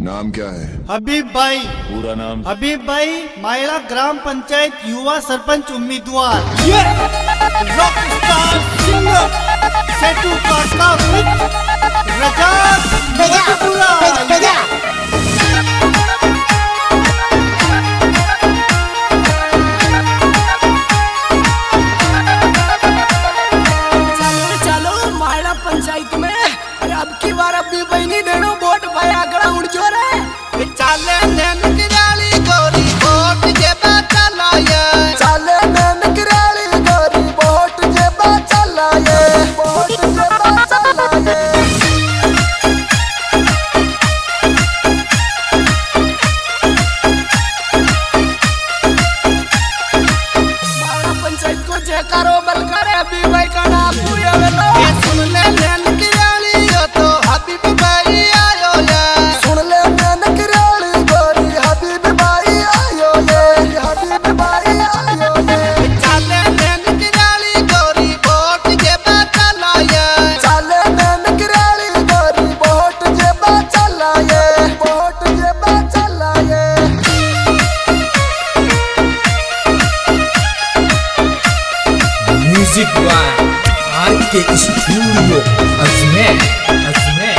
नाम क्या है? हबीब भाई। पूरा नाम? हबीब भाई, मायला ग्राम पंचायत युवा सरपंच उम्मीदवार। ये रॉक स्टार सिंगर सेटू काका विद रजाक मधुपुरा। पंचायत में अब की बार अपनी बहनी देनो वोट भाई आगड़ा उड़ जो रे चाले नैन किराली गोरी वोट जेबा चलाए चाले नैन किराली गोरी वोट जेबा चलाए वोट जेबा चलाए। बाड़ा पंचायत को जयकारो बलकर अभी भाई का नाम पूरे वेलो सुन ले नैन किराली यो तो हबीब भाई आयो ले सुन ले नैन किराली गोरी हबीब भाई आयो ले हबीब भाई आयो ले चाले नैन किराली गोरी वोट जेबा चलाए चाले नैन किराली गोरी वोट जेबा चलाए वोट जेबा चलाए। Music by RK studio Ajmer Ajmer.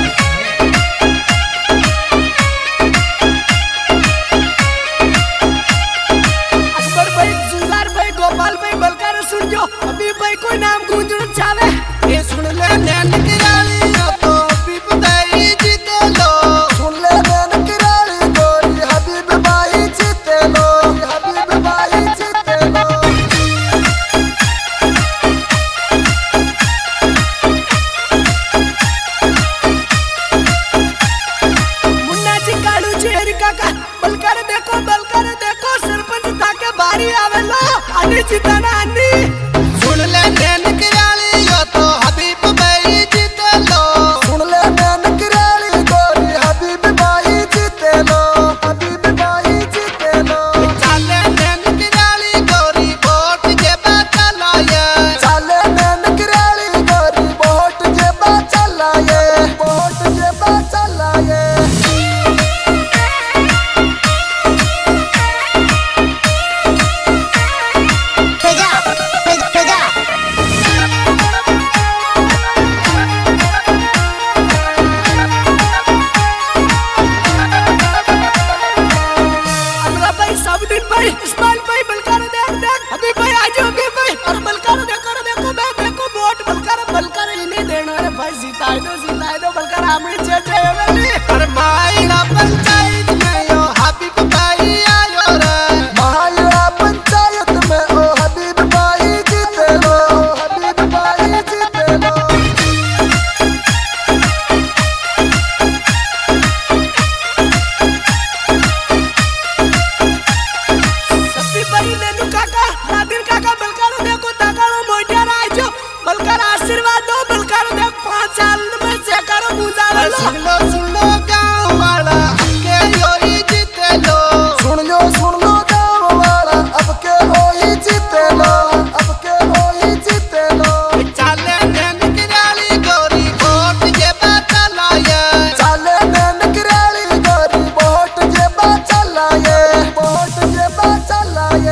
Akbar भाई, जुल्लार भाई, गोपाल भाई, बलकार सुन जो अभी भाई कोई नाम गूंजना चाहे ये सुन ले नैन किराली यो तो हबीब भाई जीते लो सुन ले नैन किराली गोरी हबीब भाई जीते लो हबीब भाई जीते लो। मुन्ना जी कालू जी हरी काका बलकार देखो सरपंच था के बारी आवेलो आनी जीतना आनी सुन ले नैन किराली यो तो हबीब भाई जीते लो सुन ले नैन किराली गोरी हबीब भाई जीते लो हबीब भाई जीते लो चाले नैन किराली गोरी वोट जेबा चलाए चाले नैन किराली गोरी वोट जेबा चलाए वोट जेबा चलाए। अमरा भाई, साबुद्दीन भाई, इस्माइल भाई, बलकार देख अभी भाई आज अभी भाई और बलकार देखो मैं देखो वोट बलकार इन्हें देना रे भाई जिताए दो बलकार आमड़ी चेचे वाली अरे मायला पंचायत में यो हबीब भाई आयो रे मायला पंचायत में ओ हबीब भाई जीते लो हबीब भाई जीते लो। सभी भाई नेनु काका नादिर काका बलकार देखो ताकारो मोटिया राजो बलकार आशीर्वाद दो बलकार देख 5 साल में से करो पूजा वाला सुन लो गांव वाला के होई जीते लो सुन लो गांव वाला अब के होई जीते लो अब के होई जीते लो चाले नैन किराली गोरी वोट जेबा चलाए चाले नैन किराली गोरी वोट जेबा चलाए वोट जेबा चलाए।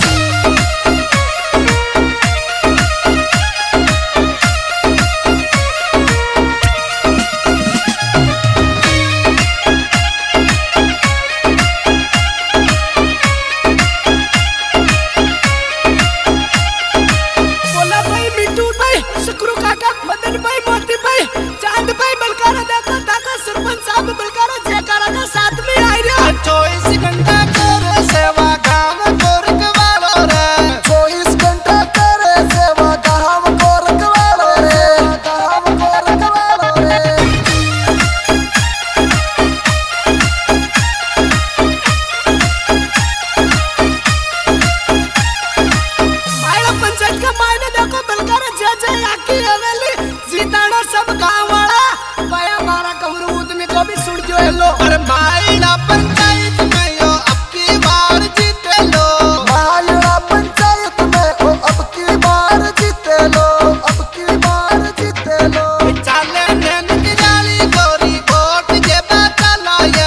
बोला भाई, मिट्टू भाई, शुक्रू काका, मदन भाई, मोती भाई, चांद भाई, बलकारा देखो ताका सरपंच साहब बलकारा जयकारा का साथ में आई रे 24 घंटा करे सेवा गांव कोरक वालो रे 24 घंटा करे सेवा गांव कोरक वालो रे गांव कोरक वालो रे। मायला पंचायत का मायने देखो बलकार जय आकी हवेली जीताना सब गांव वाला पाया मारा कमरू उतने को भी सुन जो हेलो अरे मायला पंचायत में यो अब की बार जीते लो मायला पंचायत में ओ अब की बार जीते लो अब की बार जीते लो चाले नैन किराली गोरी वोट जेबा चलाए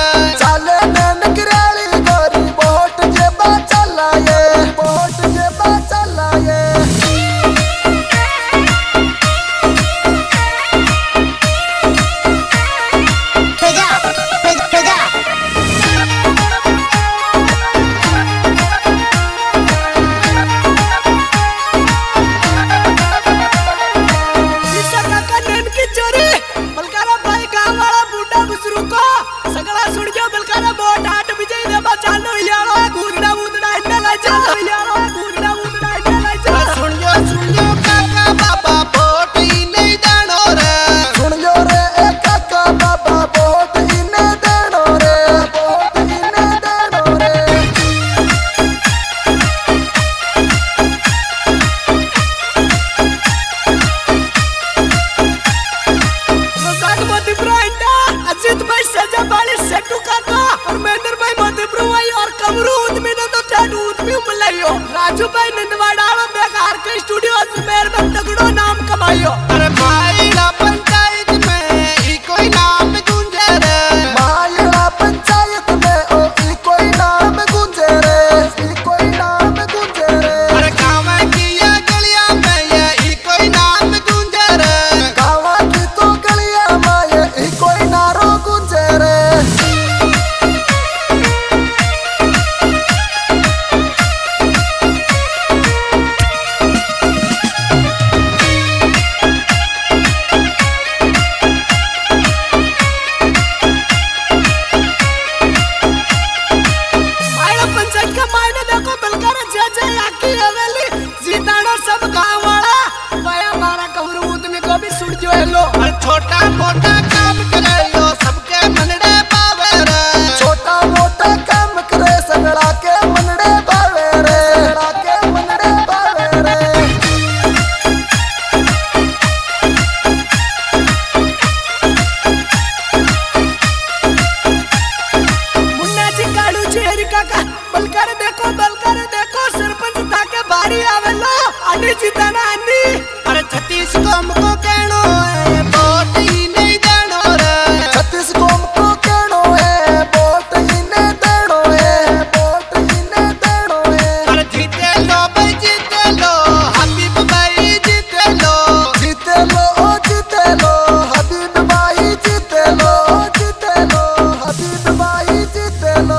गाड़ी आवेलो अने जीतना अन्नी। अरे छत्तीस को हमको कहनो है वोट ही नहीं देनो रे। छत्तीस को हमको कहनो है वोट ही नहीं देनो है, वोट ही नहीं देनो है। अरे जीते लो भाई जीते लो हबीब भाई जीते लो। जीते लो ओ जीते लो हबीब भाई जीते लो, जीते लो हबीब भाई जीते लो।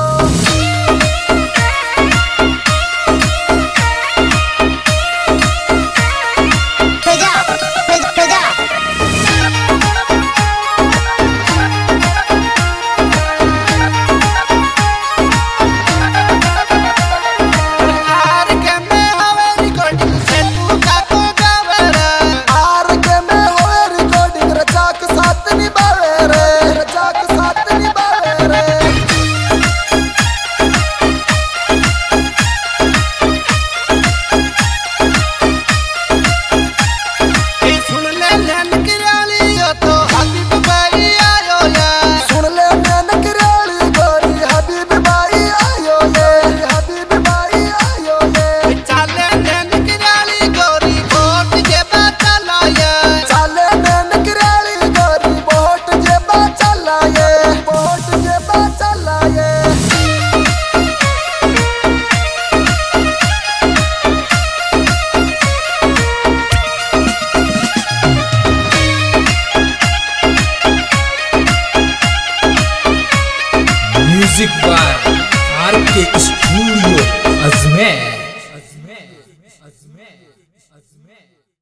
Music by RK studio Ajmer.